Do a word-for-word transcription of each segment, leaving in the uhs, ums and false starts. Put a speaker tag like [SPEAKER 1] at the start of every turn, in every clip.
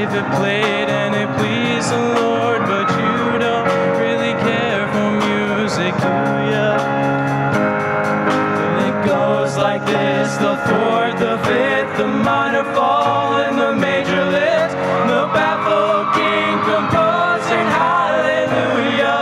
[SPEAKER 1] life it played and it pleased the Lord, but you don't really care for music, do ya? And it goes like this: the fourth, the fifth, the minor fall, and the major lift, the baffled king composing hallelujah.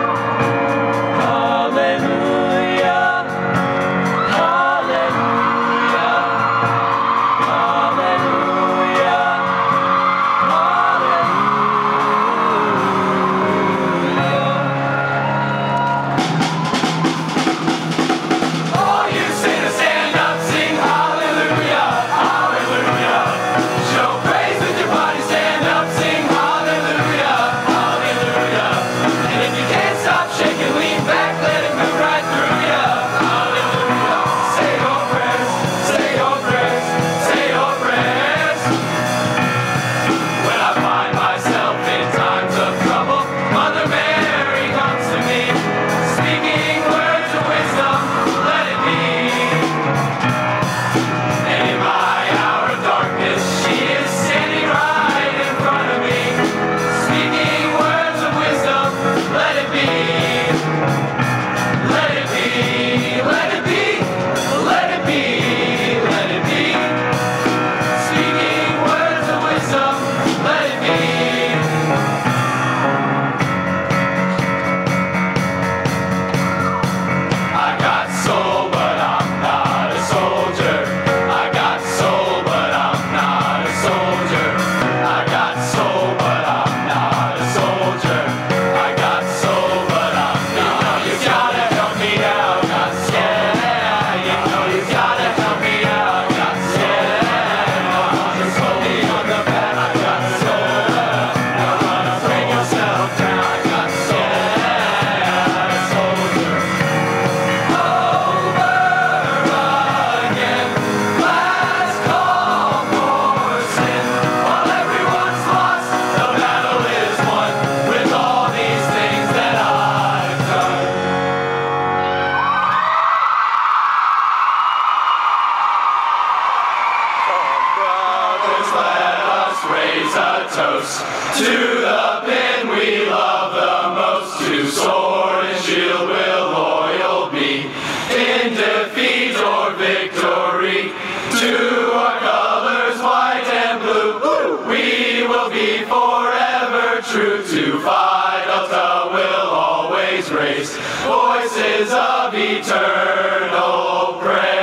[SPEAKER 2] Raise a toast to the men we love the most, to sword and shield will loyal be, in defeat or victory, to our colors white and blue, we will be forever true, to Phi Delta will always raise voices of eternal praise.